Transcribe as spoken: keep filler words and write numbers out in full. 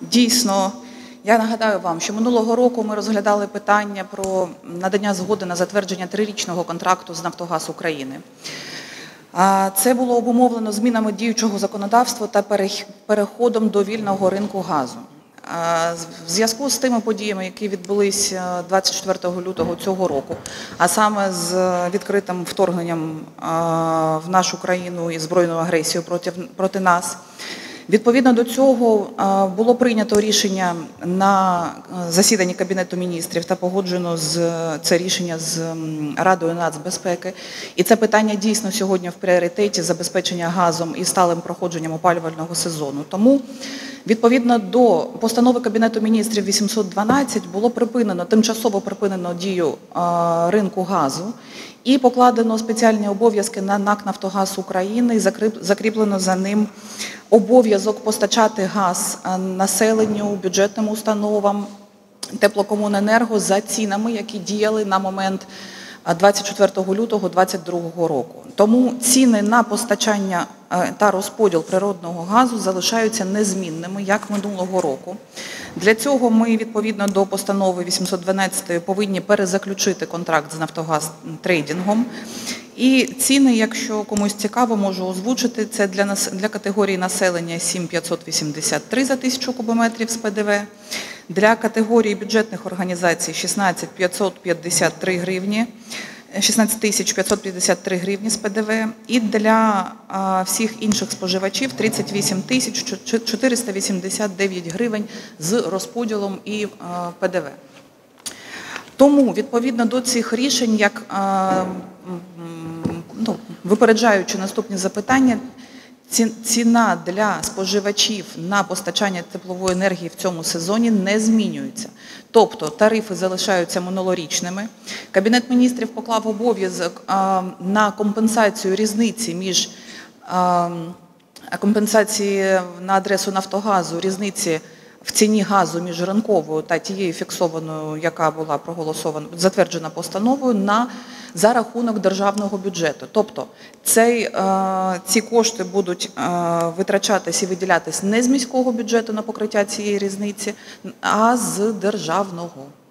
Дійсно, я нагадаю вам, що минулого року ми розглядали питання про надання згоди на затвердження трирічного контракту з «Нафтогаз України». Це було обумовлено змінами діючого законодавства та переходом до вільного ринку газу. В зв'язку з тими подіями, які відбулися двадцять четвертого лютого цього року, а саме з відкритим вторгненням в нашу країну і збройною агресією проти, проти нас, відповідно до цього було прийнято рішення на засіданні Кабінету міністрів та погоджено з, це рішення з Радою нацбезпеки. І це питання дійсно сьогодні в пріоритеті забезпечення газом і сталим проходженням опалювального сезону. Тому відповідно до постанови Кабінету міністрів вісімсот дванадцять було припинено, тимчасово припинено дію ринку газу і покладено спеціальні обов'язки на НАК «Нафтогаз України» і закріплено за ним обов'язок постачати газ населенню, бюджетним установам, теплокомуненерго за цінами, які діяли на момент двадцять четвертого лютого двадцять другого року. Тому ціни на постачання та розподіл природного газу залишаються незмінними, як минулого року. Для цього ми, відповідно до постанови вісімсот дванадцять, повинні перезаключити контракт з «Нафтогаз Трейдингом». І ціни, якщо комусь цікаво, можу озвучити, це для, нас, для категорії населення сім тисяч п'ятсот вісімдесят три за тисячу кубометрів з Пе Де Ве, для категорії бюджетних організацій шістнадцять тисяч п'ятсот п'ятдесят три гривні, шістнадцять тисяч п'ятсот п'ятдесят три гривні з Пе Де Ве, і для а, всіх інших споживачів тридцять вісім тисяч чотириста вісімдесят дев'ять гривень з розподілом і а, Пе Де Ве. Тому, відповідно до цих рішень, як а, ну, випереджаючи наступні запитання, ціна для споживачів на постачання теплової енергії в цьому сезоні не змінюється. Тобто тарифи залишаються минулорічними. Кабінет міністрів поклав обов'язок на компенсацію різниці між компенсації на адресу «Нафтогазу», різниці в ціні газу між ринковою та тією фіксованою, яка була проголосована, затверджена постановою, на за рахунок державного бюджету. Тобто цей, е, ці кошти будуть е, витрачатись і виділятись не з міського бюджету на покриття цієї різниці, а з державного.